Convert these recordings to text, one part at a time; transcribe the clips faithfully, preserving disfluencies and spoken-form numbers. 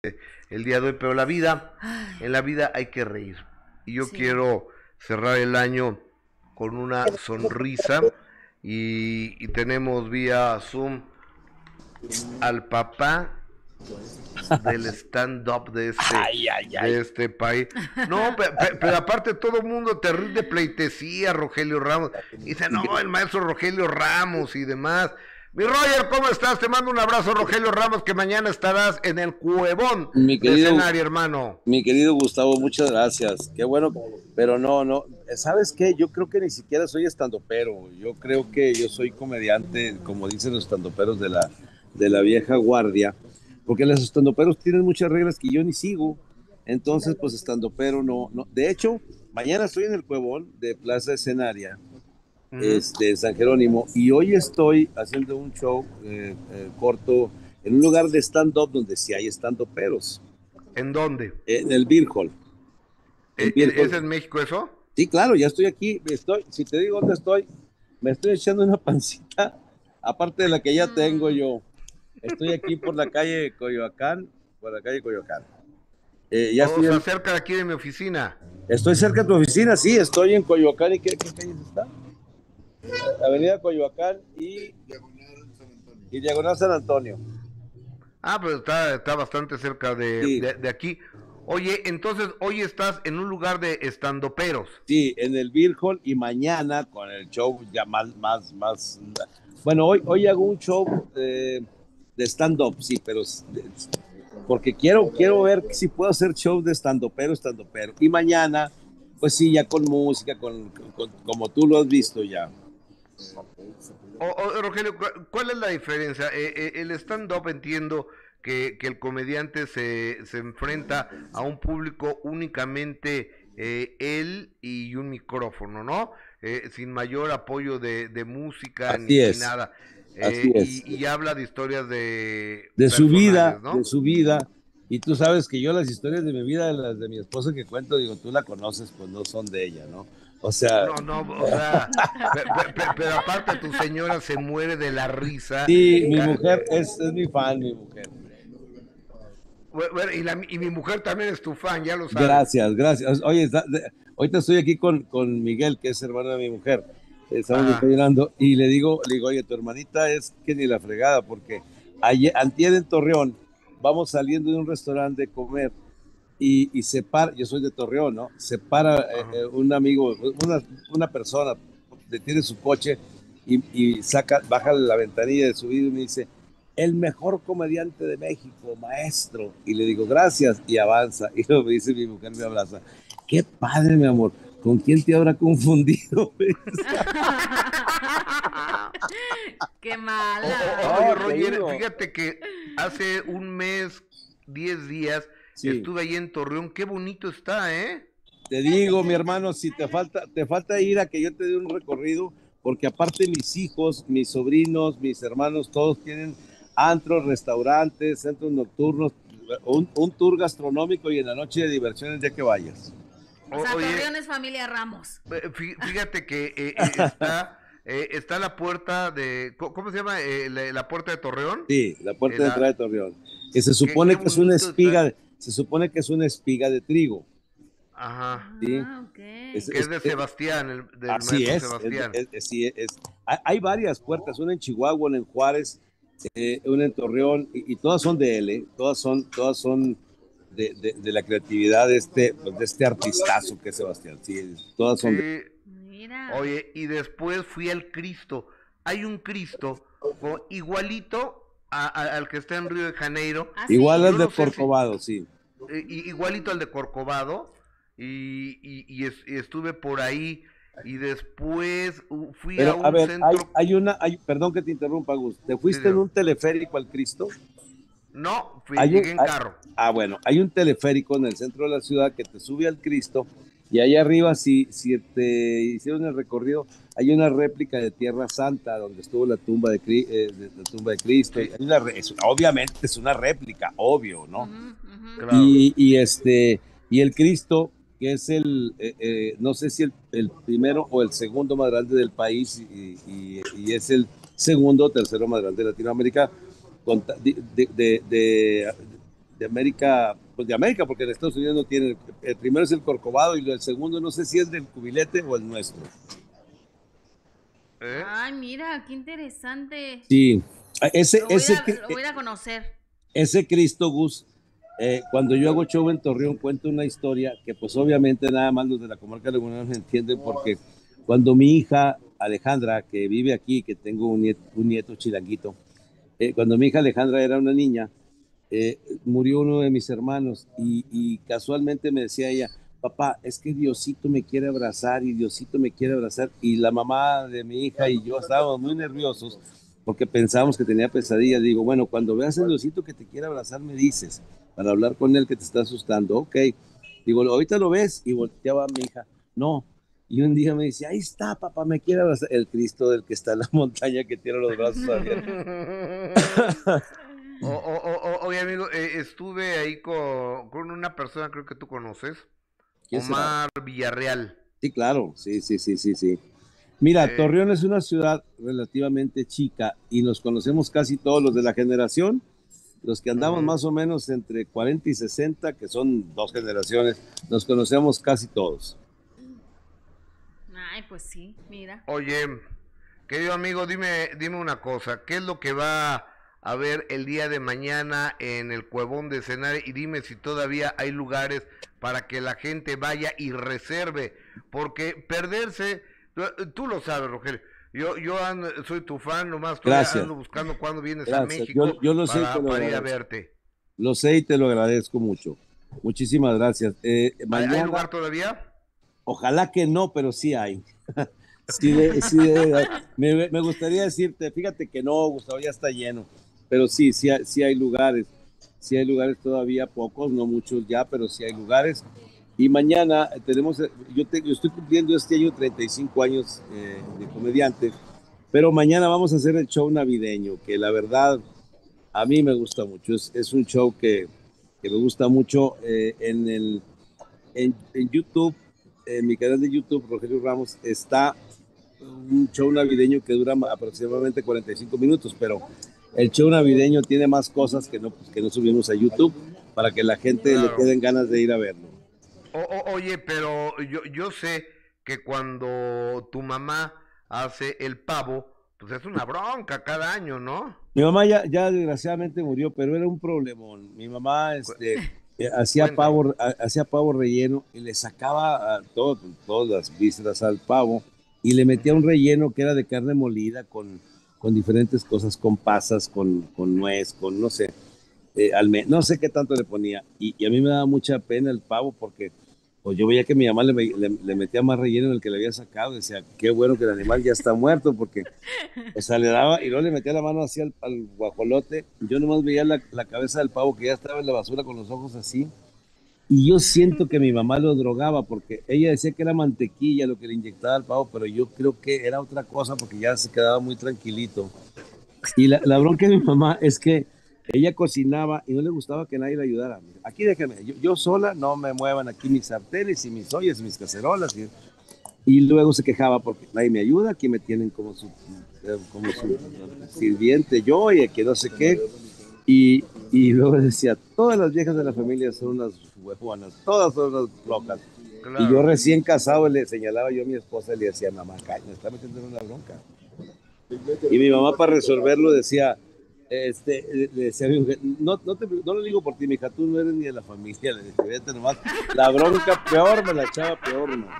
el día de hoy, pero la vida, Ay, en la vida hay que reír. Y yo sí. quiero cerrar el año con una sonrisa y, y tenemos vía Zoom al papá del stand-up de este, Ay, ay, ay. de este país. No, pe- pe- pero aparte todo el mundo te rinde pleitesía, Rogelio Ramos. Y dice, no, el maestro Rogelio Ramos y demás. Mi Roger, ¿cómo estás? Te mando un abrazo, Rogelio Ramos, que mañana estarás en el Cuevón Mi de querido, escenario, hermano. mi querido Gustavo, muchas gracias. Qué bueno, pero no, no. ¿Sabes qué? Yo creo que ni siquiera soy estandopero. Yo creo que yo soy comediante, como dicen los estandoperos de la, de la vieja guardia, porque los estandoperos tienen muchas reglas que yo ni sigo. Entonces, pues estandopero no, no. De hecho, mañana estoy en el Cuevón de Plaza Escenaria, Ujú. este, en San Jerónimo, y hoy estoy haciendo un show eh, eh, corto en un lugar de stand-up donde sí hay stand-uperos, ¿En dónde? en el Beer Hall. El ¿E- Beer e- ¿Es Hall. en México eso? Sí, claro, ya estoy aquí, estoy, si te digo dónde estoy, me estoy echando una pancita, aparte de la que ya tengo Mm, yo. Estoy aquí por la calle Coyoacán, por la calle Coyoacán. Eh, ya O estoy, sea, en- cerca de aquí de mi oficina. estoy cerca de tu oficina, sí, estoy en Coyoacán. ¿Y qué, qué calle está? Avenida Coyoacán y, y Diagonal San Antonio. Ah, pero está, está bastante cerca de, Sí, de, de aquí. Oye, entonces hoy estás en un lugar de estandoperos. sí, en el Beer Hall, y mañana con el show ya más, más, más. Bueno, hoy, hoy hago un show eh, de stand-up, sí, pero es- porque quiero, quiero ver si puedo hacer show de stand-upero, stand-upero. Y mañana, pues sí, ya con música, con, con- como tú lo has visto ya. O, o, Rogelio, ¿cuál, cuál es la diferencia? Eh, eh, el stand-up entiendo que, que el comediante se, se enfrenta a un público únicamente eh, él y un micrófono, ¿no? Eh, sin mayor apoyo de, de música ni, Así ni es, nada. así Eh, es. y, y habla de historias de De su vida, personales, de ¿no? su vida. Y tú sabes que yo las historias de mi vida, las de mi esposa que cuento, digo, tú la conoces, pues no son de ella, ¿no? O sea, No, no, o sea, pe- pe- pe- pero aparte tu señora se muere de la risa. sí, mi ca- mujer es, es mi fan, mi mujer. Bueno, y, la, y mi mujer también es tu fan, ya lo sabes. Gracias, gracias. Oye, está- de- ahorita estoy aquí con, con Miguel, que es hermano de mi mujer. Estamos Ajá. desayunando y le digo, le digo, oye, tu hermanita es que ni la fregada, porque ayer, antier en Torreón, vamos saliendo de un restaurante de comer y, y se para, yo soy de Torreón, ¿no? Se para eh, Ajá. eh, un amigo, una, una persona, detiene su coche y, y saca, baja la ventanilla de su vida y me dice, el mejor comediante de México, maestro. Y le digo, gracias, y avanza. Y luego me dice mi mujer, me abraza, qué padre, mi amor, ¿con quién te habrá confundido? qué O- o- oye, No, mala. te Roger, digo, fíjate que hace un mes, diez días, sí, estuve ahí en Torreón. Qué bonito está, ¿eh? te digo, mi hermano, si te falta, te falta ir a que yo te dé un recorrido, porque aparte mis hijos, mis sobrinos, mis hermanos, todos tienen antros, restaurantes, centros nocturnos, un, un tour gastronómico y en la noche de diversiones ya que vayas. O O- sea, oye, Torreón es familia Ramos. eh, fí- fíjate que eh, eh, está, eh, está la puerta de, co- ¿cómo se llama? Eh, la, la puerta de Torreón. Sí, la Eh, puerta de entrada la- de Torreón, que se qué, qué supone que es una bonito está. espiga, se supone que es una espiga de trigo, Ajá. ¿sí? Ah, ok. Es, Que es es, de es, Sebastián, el, del así maestro es, es, Sebastián. es, es, sí, es, hay, hay varias puertas, una en Chihuahua, una en Juárez, eh, una en Torreón, y, y todas son de él, ¿eh? Todas son, todas son de, de, de la creatividad de este, pues, de este artistazo que es Sebastián, sí, todas son de... Sí. Mira. Oye, y después fui al Cristo. Hay un Cristo co- igualito a- a- al que está en Río de Janeiro. ¿Ah, Igual sí? las Yo de no sé si, Corcovado, sí. eh, i- igualito al de Corcovado. Y, y- y es- y estuve por ahí. Y después uh, fui a Pero, a un ver, hay, centro. hay una, hay, perdón que te interrumpa, Gus, ¿te Sí, fuiste en señor. un teleférico al Cristo? No, fui, Hay un, llegué en hay- carro. ah, bueno, hay un teleférico en el centro de la ciudad que te sube al Cristo y ahí arriba, si, si te hicieron el recorrido, hay una réplica de Tierra Santa donde estuvo la tumba de, Cri- eh, de- la tumba de Cristo. Sí, Hay una re- es- obviamente es una réplica, obvio, ¿no? Ujú, ujú. claro. Y, y este, y el Cristo, que es el, eh, eh, no sé si el, el primero o el segundo más grande del país y, y- y es el segundo o tercero más grande de Latinoamérica, con ta- de, de- de- de- de América, pues de América, porque en Estados Unidos no tiene, el primero es el Corcovado y el segundo no sé si es del Cubilete o el nuestro. ¿Eh? Ay, mira, qué interesante. Sí, ese, lo, voy ese, a, lo voy a conocer. Ese Cristo, Gus, eh, cuando yo hago show en Torreón, cuento una historia que pues obviamente nada más los de la comarca lagunera no entienden, porque cuando mi hija Alejandra, que vive aquí, que tengo un nieto, un nieto chilanguito, eh, cuando mi hija Alejandra era una niña, eh, murió uno de mis hermanos y, y casualmente me decía ella, papá, es que Diosito me quiere abrazar y Diosito me quiere abrazar, y la mamá de mi hija y yo estábamos muy nerviosos porque pensábamos que tenía pesadillas. Digo, bueno, cuando veas a Diosito que te quiere abrazar, me dices, para hablar con él que te está asustando. Ok. Digo, ahorita lo ves, y volteaba a mi hija, no. Y un día me dice, ahí está, papá, me quiere abrazar. El Cristo del que está en la montaña, que tiene los brazos abiertos. o, o, o, oye, amigo, eh, estuve ahí con, con una persona, creo que tú conoces, Omar será? Villarreal. Sí, claro, sí, sí, sí, sí, sí. Mira, eh, Torreón es una ciudad relativamente chica y nos conocemos casi todos los de la generación, los que andamos uh-huh. más o menos entre cuarenta y sesenta, que son dos generaciones, nos conocemos casi todos. Ay, pues sí, mira. Oye, querido amigo, dime, dime una cosa, ¿qué es lo que va a haber el día de mañana en el Cuevón de Escenario? Y dime si todavía hay lugares para que la gente vaya y reserve, porque perderse, tú, tú lo sabes, Rogelio, yo, yo ando, soy tu fan, nomás estoy Gracias. ando buscando cuándo vienes Gracias. a México yo, yo lo para, sé y te lo para ir a verte. Lo sé y te lo agradezco mucho. Muchísimas gracias. Eh, mañana, ¿Hay lugar todavía? Ojalá que no, pero sí hay. sí, de, sí de, me, me gustaría decirte, fíjate que no, Gustavo, ya está lleno, pero sí, sí, sí hay lugares, sí hay lugares todavía, pocos, no muchos ya, pero sí hay lugares. Y mañana tenemos, yo, te, yo estoy cumpliendo este año treinta y cinco años eh, de comediante, pero mañana vamos a hacer el show navideño, que la verdad a mí me gusta mucho, es, es un show que, que me gusta mucho eh, en, el, en, en YouTube. En mi canal de YouTube, Rogelio Ramos, está un show navideño que dura aproximadamente cuarenta y cinco minutos, pero el show navideño tiene más cosas que no, pues, que no subimos a YouTube para que la gente claro. le queden ganas de ir a verlo. O, o, oye, pero yo, yo sé que cuando tu mamá hace el pavo, pues es una bronca cada año, ¿no? Mi mamá ya, ya desgraciadamente murió, pero era un problemón. Mi mamá, este... hacía pavo, hacía pavo relleno y le sacaba a todo, todas las vísceras al pavo y le metía un relleno que era de carne molida con, con diferentes cosas, con pasas, con, con nuez, con no sé, eh, alme, no sé qué tanto le ponía. Y, y a mí me daba mucha pena el pavo porque pues, yo veía que mi mamá le, le, le metía más relleno del que le había sacado. Decía, qué bueno que el animal ya está muerto, porque o sea, le daba y luego le metía la mano así al, al guajolote. Yo nomás veía la, la cabeza del pavo que ya estaba en la basura con los ojos así. Y yo siento que mi mamá lo drogaba porque ella decía que era mantequilla lo que le inyectaba al pavo, pero yo creo que era otra cosa porque ya se quedaba muy tranquilito. Y la, la bronca de mi mamá es que ella cocinaba y no le gustaba que nadie le ayudara. Aquí déjeme, yo, yo sola, no me muevan aquí mis sartenes y mis ollas y mis cacerolas. Y, y luego se quejaba porque nadie me ayuda, aquí me tienen como su, como su sirviente yo y que no sé qué. Y, y luego decía, todas las viejas de la familia son unas huevonas, todas son unas locas. Claro. Y yo recién casado le señalaba yo a mi esposa y le decía, mamá, me está metiendo en una bronca. Y mi mamá para resolverlo decía, este, le decía a mi mujer, no, no, te, no lo digo por ti, mija, tú no eres ni de la familia, le dije, vete nomás, la bronca peor me la echaba peor, ¿no?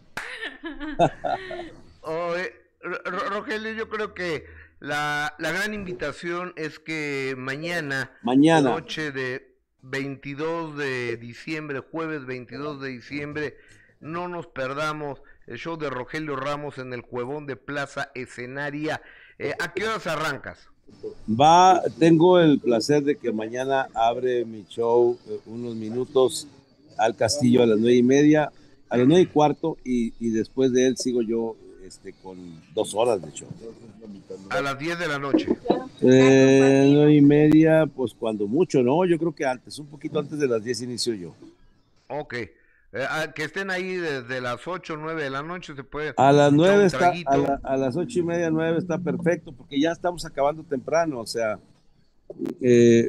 Oye, Rogelio, yo creo que la, la gran invitación es que mañana, mañana, noche de veintidós de diciembre, jueves veintidós de diciembre, no nos perdamos el show de Rogelio Ramos en el Cuevón de Plaza Escenaria. Eh, ¿A qué horas arrancas? Va, tengo el placer de que mañana abre mi show eh, unos minutos al Castillo a las nueve y media, a las nueve y cuarto, y, y después de él sigo yo este, con dos horas de show. A las diez de la noche. Eh, nueve y media, pues cuando mucho, ¿no? Yo creo que antes, un poquito antes de las diez inicio yo. Ok. Eh, que estén ahí desde las ocho o nueve de la noche se puede. A las nueve está, a, la, a las ocho y media, nueve está perfecto, porque ya estamos acabando temprano, o sea, eh,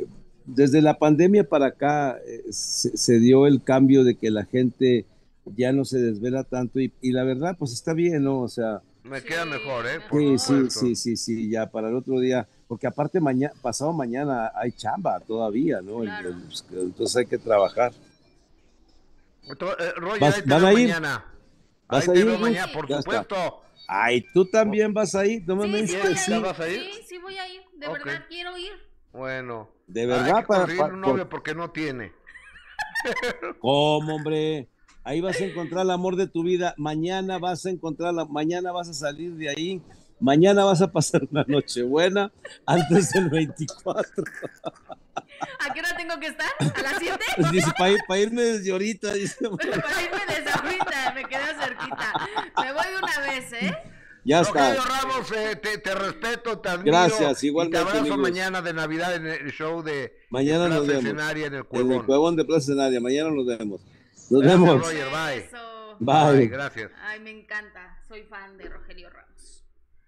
desde la pandemia para acá eh, se, se dio el cambio de que la gente ya no se desvela tanto y, y la verdad, pues está bien, ¿no? O sea, Me Sí, queda mejor, ¿eh? Por sí, sí, supuesto. sí, sí, sí, ya para el otro día, porque aparte mañana, pasado mañana hay chamba todavía, ¿no? El- claro. el- entonces hay que trabajar. Ento- eh, Roger, ¿Vas, ahí te van veo a ir? mañana. ¿Vas Ahí a te ir, veo Gus? mañana, Sí, por Ya está. supuesto. Ay, ¿tú también vas a ir? No me sí, sí dijiste voy Jessica, a sí. ir. ¿vas a ir? Sí, sí voy a ir. De Ok. verdad quiero ir. Bueno, ¿De hay verdad? que Para, conseguirle para- un por- novio porque no tiene. ¿Cómo, hombre? Ahí vas a encontrar el amor de tu vida. Mañana vas a encontrar la, mañana vas a salir de ahí. Mañana vas a pasar una noche buena antes del veinticuatro. ¿A qué hora tengo que estar? ¿A las siete? Dice, para ir, pa irme desde ahorita. Dice, Para irme desde ahorita, me queda cerquita. Me voy de una vez, ¿eh? ya Rogelio está. Ramos, eh, te, te respeto, te admiro. Gracias, Y igualmente, te abrazo amigos. mañana de Navidad en el show de, de Mañana nos Plaza vemos. Escenaria en el En el Cuevón. Cuevón de Plaza Escenaria. Mañana nos vemos. Nos Gracias, vemos. Roger, bye. Eso. Bye, Bye. gracias. Ay, me encanta. Soy fan de Rogelio Ramos.